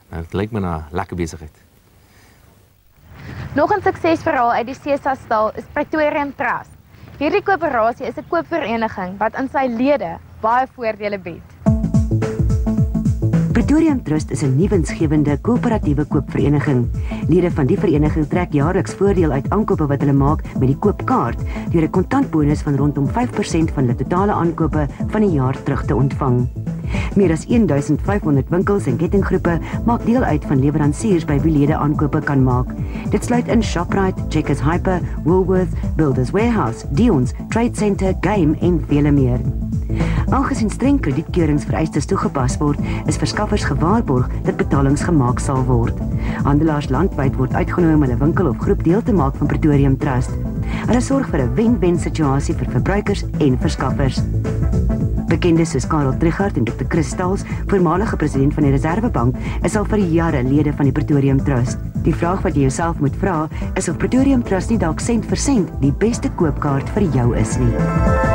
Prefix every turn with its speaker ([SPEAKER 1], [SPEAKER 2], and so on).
[SPEAKER 1] Dit lyk my na lekker besigheid.
[SPEAKER 2] Nog 'n suksesverhaal uit die Cesar-stal is Praetorium Trust. Hierdie koöperasie is 'n koopvereniging wat aan sy lede baie voordele bied.
[SPEAKER 3] Praetorium Trust is 'n nuwensgewende koöperatiewe koopvereniging. Lede van die vereniging trek jaarliks voordeel uit aankope wat hulle maak met die koopkaart deur 'n kontantbonus van rondom 5% van hulle totale aankope van die jaar terug te ontvang. Meer as 1500 winkels en kettinggroepe maak deel uit van leweransiers by wie lede aankope kan maak. Dit sluit in Shoprite, Checkers Hyper, Woolworths, Builders Warehouse, Dion's, Trade Center, Game en vele meer. Aangesien streng kredietkeuringsvereistes toegepas word, is verskaffers gewaarborg dat betalings gemaak sal word. Handelaars landwyd word uitgenooi om hulle winkel of groep deel te maak van Praetorium Trust. Hulle sorg vir 'n wen-wen situasie vir verbruikers en verskaffers. Bekendes soos Karel Trichardt en Dr. Chris Stals, voormalige president van die Reservebank, is al vir jare lede van die Praetorium Trust. Die vraag wat jy jouself moet vra, is of Praetorium Trust nie dalk sent vir sent die beste koopkaart vir jou is nie.